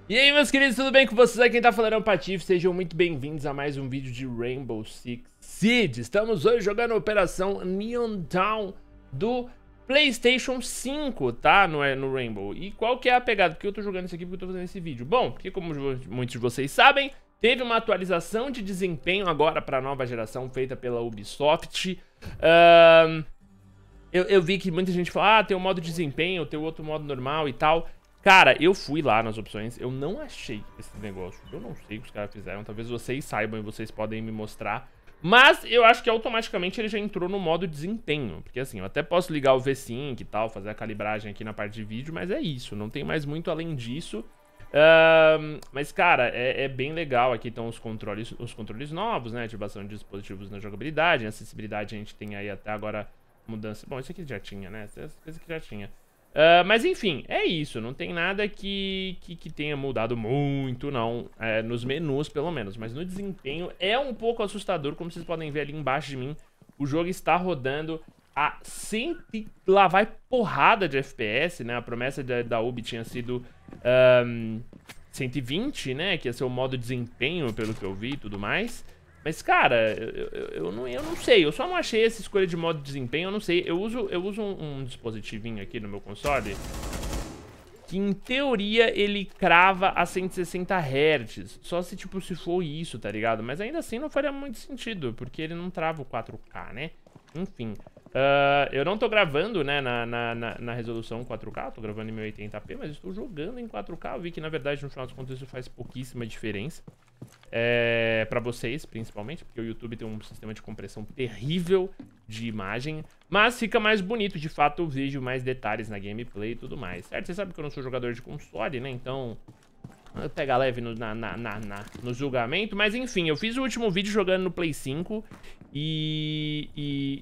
E aí, meus queridos, tudo bem com vocês? Aqui quem tá falando é o Patife, sejam muito bem-vindos a mais um vídeo de Rainbow Six Siege. Estamos hoje jogando a Operação Neon Dawn do PlayStation 5, tá? No Rainbow. E qual que é a pegada? Porque eu tô jogando isso aqui, porque eu tô fazendo esse vídeo? Bom, porque como muitos de vocês sabem, teve uma atualização de desempenho agora pra nova geração feita pela Ubisoft. Eu vi que muita gente fala, tem um modo de desempenho, tem o outro modo normal e tal. Cara, eu fui lá nas opções, eu não achei esse negócio. Eu não sei o que os caras fizeram, talvez vocês saibam e vocês podem me mostrar. Mas eu acho que automaticamente ele já entrou no modo desempenho. Porque assim, eu até posso ligar o V-Sync e tal, fazer a calibragem aqui na parte de vídeo, mas é isso, não tem mais muito além disso. Mas cara, é bem legal. Aqui estão os controles novos, né? Ativação de dispositivos na jogabilidade, acessibilidade a gente tem aí até agora mudança. Bom, isso aqui já tinha, né? Essa coisa que já tinha. Mas enfim, é isso, não tem nada que tenha mudado muito, não, nos menus pelo menos, mas no desempenho é um pouco assustador, como vocês podem ver ali embaixo de mim, o jogo está rodando a 100 lá vai porrada de FPS, né, a promessa da Ubi tinha sido 120, né, que ia ser o modo desempenho pelo que eu vi e tudo mais. Mas, cara, eu não sei, eu só não achei essa escolha de modo de desempenho, eu não sei. Eu uso um dispositivinho aqui no meu console que, em teoria, ele crava a 160 Hz. Só se, tipo, se for isso, tá ligado? Mas ainda assim não faria muito sentido, porque ele não trava o 4K, né? Enfim, eu não tô gravando, né, na resolução 4K, tô gravando em 1080p, mas estou jogando em 4K. Eu vi que, na verdade, no final dos contos, isso faz pouquíssima diferença. Pra vocês, principalmente, porque o YouTube tem um sistema de compressão terrível de imagem, mas fica mais bonito, de fato eu vejo mais detalhes na gameplay e tudo mais, certo? Você sabe que eu não sou jogador de console, né, então pega leve no julgamento, mas enfim, eu fiz o último vídeo jogando no Play 5 e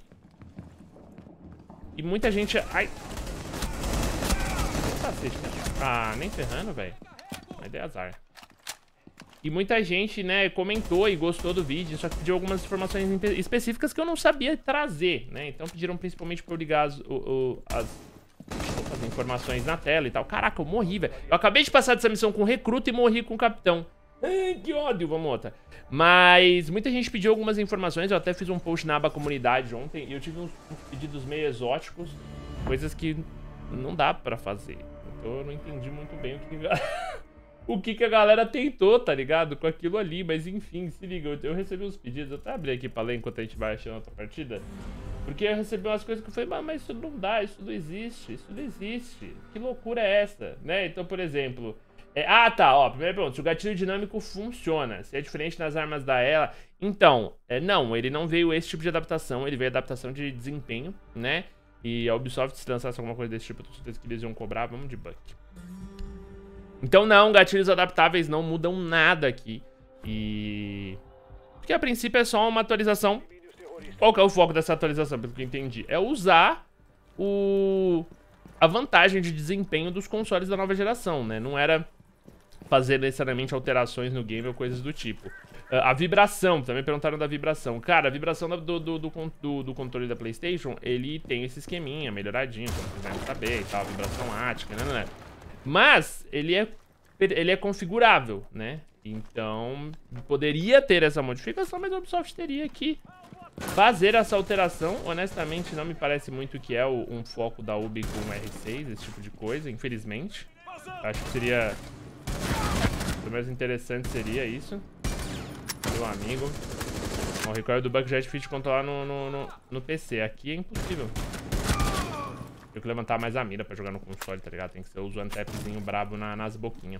muita gente... Ai! Cacete, ah, nem ferrando, velho. Mas dei azar. E muita gente, né, comentou e gostou do vídeo, só que pediu algumas informações específicas que eu não sabia trazer, né? Então pediram principalmente pra eu ligar as informações na tela e tal. Caraca, eu morri, velho. Eu acabei de passar dessa missão com o recruta e morri com o capitão. Ai, que ódio, vamos outra. Mas muita gente pediu algumas informações, eu até fiz um post na aba comunidade ontem, e eu tive uns pedidos meio exóticos, coisas que não dá pra fazer. Então eu não entendi muito bem o que a galera tentou, tá ligado? Com aquilo ali, mas enfim, se liga, eu recebi uns pedidos, eu até abri aqui pra ler enquanto a gente vai achando outra partida, porque eu recebi umas coisas que eu falei, mas isso não dá, isso não existe, que loucura é essa, né? Então, por exemplo, tá, ó, primeira pergunta, se o gatilho dinâmico funciona, se é diferente nas armas da Ela, então, não, ele não veio esse tipo de adaptação, ele veio adaptação de desempenho, né? E a Ubisoft, se lançasse alguma coisa desse tipo, eu tenho certeza que eles iam cobrar, vamos de buck. Então não, gatilhos adaptáveis não mudam nada aqui. Porque a princípio é só uma atualização. Qual que é o foco dessa atualização, pelo que eu entendi? É usar a vantagem de desempenho dos consoles da nova geração, né? Não era fazer necessariamente alterações no game ou coisas do tipo. A vibração, também perguntaram da vibração. Cara, a vibração do controle da PlayStation, ele tem esse esqueminha melhoradinho, como vocês devem saber e tal, vibração ática, né? Mas ele é configurável, né? Então, poderia ter essa modificação, mas a Ubisoft teria que fazer essa alteração. Honestamente, não me parece muito que é um foco da Ubi com o R6, esse tipo de coisa, infelizmente. Acho que seria... O mais interessante seria isso. Meu amigo. O recoil do Buck já é difícil de controlar no PC. Aqui é impossível. Tenho que levantar mais a mira pra jogar no console, tá ligado? Tem que ser o one-tapzinho brabo nas boquinhas.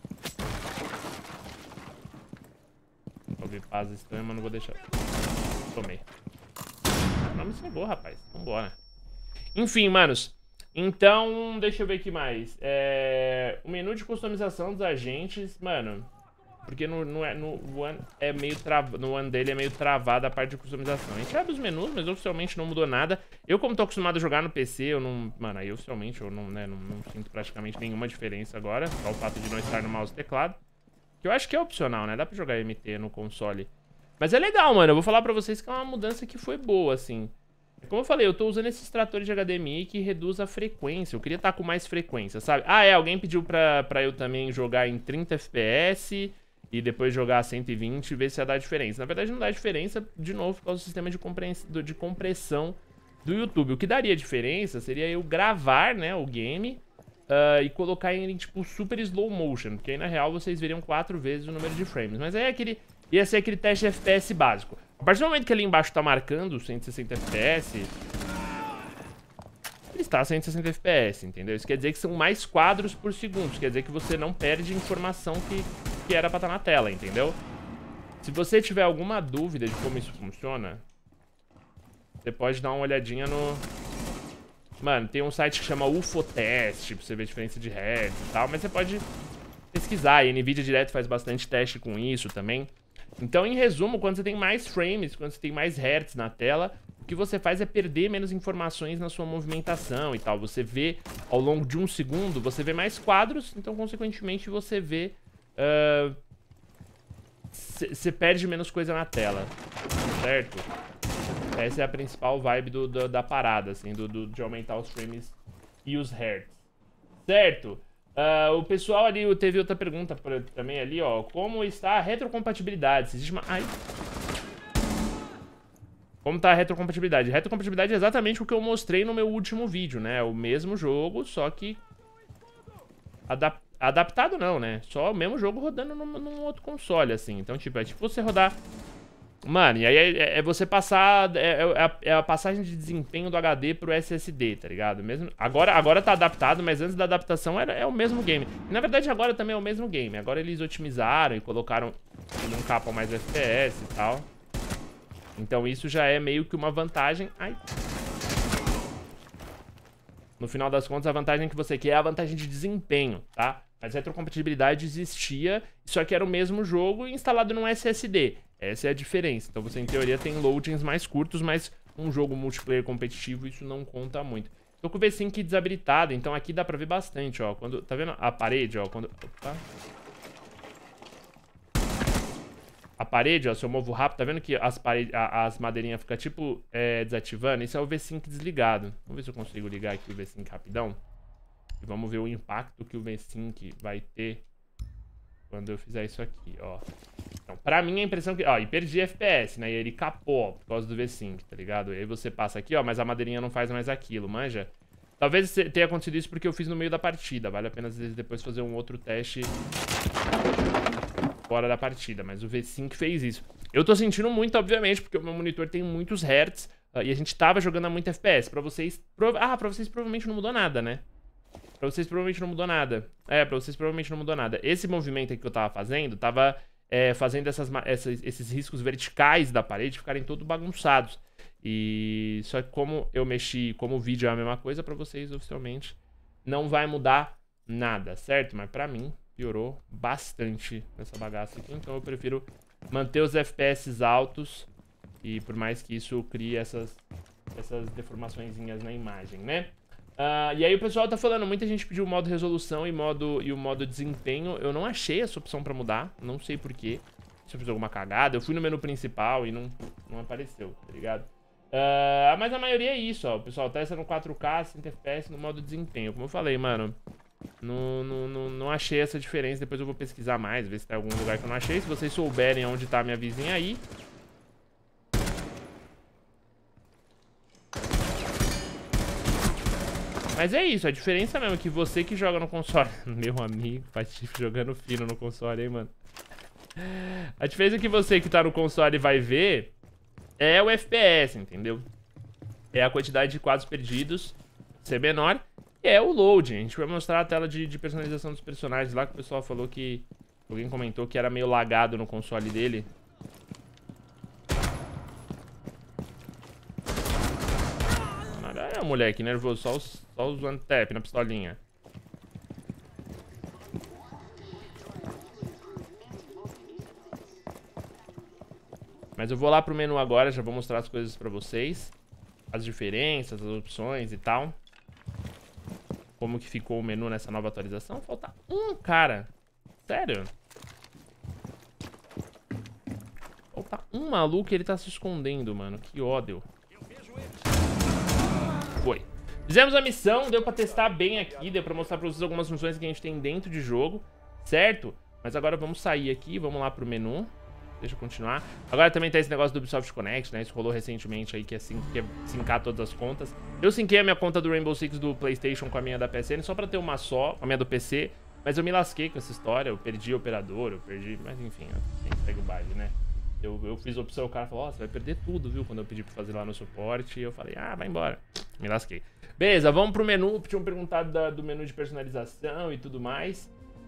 Ouvi paz estranha, mas não vou deixar. Tomei. Não me cegou, rapaz. Vambora. Enfim, manos. Então, deixa eu ver aqui mais. O menu de customização dos agentes, mano... Porque no One é meio no One dele é meio travada a parte de customização. A gente abre os menus, mas oficialmente não mudou nada. Eu, como tô acostumado a jogar no PC, eu não... Mano, aí oficialmente eu não sinto praticamente nenhuma diferença agora. Só o fato de não estar no mouse e teclado. Que eu acho que é opcional, né? Dá pra jogar MT no console. Mas é legal, mano. Eu vou falar pra vocês que é uma mudança que foi boa, assim. Como eu falei, eu tô usando esses tratores de HDMI que reduz a frequência. Eu queria estar com mais frequência, sabe? Ah, alguém pediu pra eu também jogar em 30 FPS e depois jogar a 120 e ver se ia dar diferença. Na verdade, não dá diferença, de novo, por causa do sistema de compressão do YouTube. O que daria diferença seria eu gravar, né, o game e colocar em, tipo, super slow motion. Porque aí, na real, vocês veriam 4 vezes o número de frames. Mas aí ia ser aquele teste de FPS básico. A partir do momento que ali embaixo tá marcando 160 FPS, ele está a 160 FPS, entendeu? Isso quer dizer que são mais quadros por segundo. Isso quer dizer que você não perde informação que era pra estar na tela, entendeu? Se você tiver alguma dúvida de como isso funciona, você pode dar uma olhadinha no... Mano, tem um site que chama UFOtest, pra você ver a diferença de hertz e tal, mas você pode pesquisar. E a NVIDIA direto faz bastante teste com isso também. Então, em resumo, quando você tem mais frames, quando você tem mais hertz na tela, o que você faz é perder menos informações na sua movimentação e tal. Você vê, ao longo de 1 segundo, você vê mais quadros, então, consequentemente, você vê... Você perde menos coisa na tela, certo? Essa é a principal vibe da parada, assim, de aumentar os frames e os hertz, certo? O pessoal ali teve outra pergunta também ali, ó. Como está a retrocompatibilidade? Se existe uma... Ai. Como tá a retrocompatibilidade? Retrocompatibilidade é exatamente o que eu mostrei no meu último vídeo, né? O mesmo jogo, só que... Adaptado não, né? Só o mesmo jogo rodando num outro console, assim. Então, tipo, é tipo você rodar... Mano, e aí é você passar... É a passagem de desempenho do HD pro SSD, tá ligado? Mesmo, agora tá adaptado, mas antes da adaptação é o mesmo game. E, na verdade, agora também é o mesmo game. Agora eles otimizaram e colocaram... Não capam mais FPS e tal. Então isso já é meio que uma vantagem... Ai... No final das contas, a vantagem que você quer é a vantagem de desempenho, tá? Mas retrocompatibilidade existia, só que era o mesmo jogo instalado num SSD. Essa é a diferença. Então você, em teoria, tem loadings mais curtos, mas um jogo multiplayer competitivo, isso não conta muito. Tô com o V-Sync desabilitado, então aqui dá pra ver bastante, ó. Quando, tá vendo a parede, ó? Quando... Opa. A parede, ó, se eu movo rápido, tá vendo que as madeirinhas ficam, tipo, desativando? Isso é o V-Sync desligado. Vamos ver se eu consigo ligar aqui o V-Sync rapidão. E vamos ver o impacto que o V-Sync vai ter quando eu fizer isso aqui, ó. Então, pra mim, a impressão que... Ó, e perdi FPS, né? E ele capou, ó, por causa do V-Sync, tá ligado? E aí você passa aqui, ó, mas a madeirinha não faz mais aquilo, manja? Talvez tenha acontecido isso porque eu fiz no meio da partida. Vale a pena, às vezes, depois fazer um outro teste fora da partida, mas o V-Sync fez isso. Eu tô sentindo muito, obviamente, porque o meu monitor tem muitos hertz e a gente tava jogando a muito FPS. Pra vocês... pra vocês provavelmente não mudou nada, né? Pra vocês provavelmente não mudou nada. Pra vocês provavelmente não mudou nada. Esse movimento aqui que eu tava fazendo, tava fazendo esses riscos verticais da parede ficarem todos bagunçados. E só que como eu mexi, como o vídeo é a mesma coisa, pra vocês oficialmente não vai mudar nada, certo? Mas pra mim piorou bastante nessa bagaça aqui, então eu prefiro manter os FPS altos e por mais que isso crie essas deformaçõezinhas na imagem, né? E aí o pessoal tá falando, muita gente pediu o modo resolução e o modo desempenho. Eu não achei essa opção pra mudar, não sei porquê. Se eu fiz alguma cagada, eu fui no menu principal e não apareceu, tá ligado? Mas a maioria é isso, ó. O pessoal testa no 4K, 60 FPS no modo desempenho. Como eu falei, mano, não achei essa diferença. Depois eu vou pesquisar mais, ver se tem algum lugar que eu não achei. Se vocês souberem onde tá a minha vizinha aí... Mas é isso, a diferença mesmo é que você que joga no console... Meu amigo, Patife jogando fino no console, hein, mano. A diferença é que você que tá no console vai ver é o FPS, entendeu? É a quantidade de quadros perdidos ser menor. E é o load. A gente vai mostrar a tela de personalização dos personagens lá, que o pessoal falou que... Alguém comentou que era meio lagado no console dele. Moleque, nervoso, só os one tap na pistolinha. Mas eu vou lá pro menu agora, já vou mostrar as coisas pra vocês. As diferenças, as opções e tal. Como que ficou o menu nessa nova atualização. Falta um, cara. Sério? Falta um maluco e ele tá se escondendo, mano. Que ódio. Eu vejo ele. Fizemos a missão, deu pra testar bem aqui, deu pra mostrar pra vocês algumas funções que a gente tem dentro de jogo, certo? Mas agora vamos sair aqui, vamos lá pro menu. Deixa eu continuar. Agora também tem esse negócio do Ubisoft Connect, né? Isso rolou recentemente aí, que é sincar todas as contas. Eu sinquei a minha conta do Rainbow Six do PlayStation com a minha da PSN só pra ter uma só, com a minha do PC. Mas eu me lasquei com essa história, eu perdi o operador, eu perdi... Mas enfim, quem segue o baile, né? Eu fiz a opção, o cara falou, ó, você vai perder tudo, viu? Quando eu pedi pra fazer lá no suporte, eu falei, ah, vai embora. Me lasquei. Beleza, vamos pro menu. Tinham perguntado do menu de personalização e tudo mais.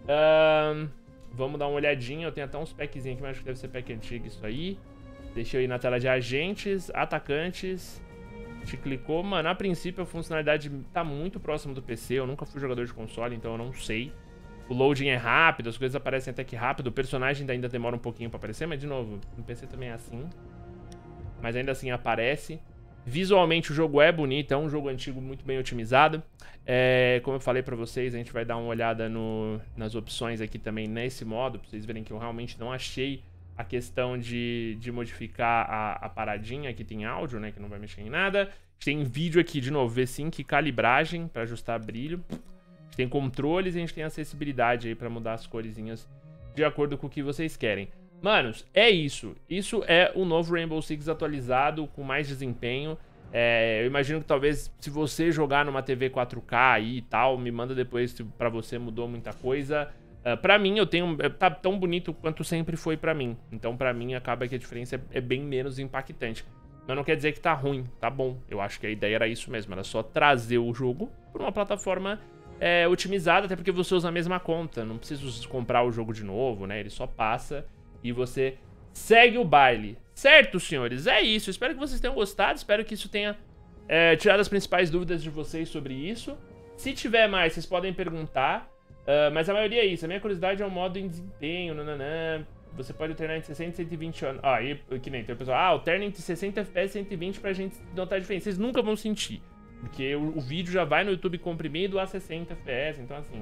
Vamos dar uma olhadinha. Eu tenho até uns packzinhos aqui, mas acho que deve ser pack antigo isso aí. Deixa eu ir na tela de agentes, atacantes. A gente clicou. Mano, a princípio a funcionalidade tá muito próximo do PC. Eu nunca fui jogador de console, então eu não sei. O loading é rápido, as coisas aparecem até que rápido. O personagem ainda demora um pouquinho pra aparecer, mas de novo, no PC também é assim. Mas ainda assim aparece. Visualmente o jogo é bonito, é um jogo antigo muito bem otimizado. Como eu falei pra vocês, a gente vai dar uma olhada nas opções aqui também nesse modo, pra vocês verem que eu realmente não achei a questão de modificar a paradinha. Aqui tem áudio, né, que não vai mexer em nada. Tem vídeo aqui, de novo, V5 e calibragem pra ajustar brilho. Tem controles e a gente tem acessibilidade aí pra mudar as coresinhas de acordo com o que vocês querem. Manos, é isso. Isso é o novo Rainbow Six atualizado, com mais desempenho. Eu imagino que talvez, se você jogar numa TV 4K aí e tal, me manda depois se pra você mudou muita coisa. Pra mim, tá tão bonito quanto sempre foi pra mim. Então, pra mim, acaba que a diferença é bem menos impactante. Mas não quer dizer que tá ruim, tá bom. Eu acho que a ideia era isso mesmo, era só trazer o jogo por uma plataforma otimizada, até porque você usa a mesma conta. Não precisa comprar o jogo de novo, né? Ele só passa e você segue o baile. Certo, senhores? É isso. Espero que vocês tenham gostado. Espero que isso tenha tirado as principais dúvidas de vocês sobre isso. Se tiver mais, vocês podem perguntar. Mas a maioria é isso. A minha curiosidade é o modo em desempenho. Nananã. Você pode alternar entre 60 e 120 anos. Aí, que nem tem o pessoal. Alterna entre 60 FPS e 120 pra gente notar a diferença. Vocês nunca vão sentir. Porque o vídeo já vai no YouTube comprimido a 60 FPS. Então, assim...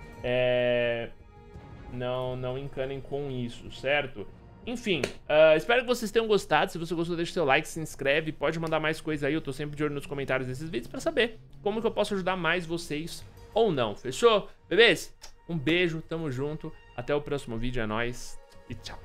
Não encanem com isso, certo? Enfim, espero que vocês tenham gostado. Se você gostou, deixa o seu like, se inscreve. Pode mandar mais coisa aí. Eu tô sempre de olho nos comentários desses vídeos pra saber como que eu posso ajudar mais vocês ou não. Fechou? Bebês? Um beijo, tamo junto. Até o próximo vídeo, é nóis e tchau.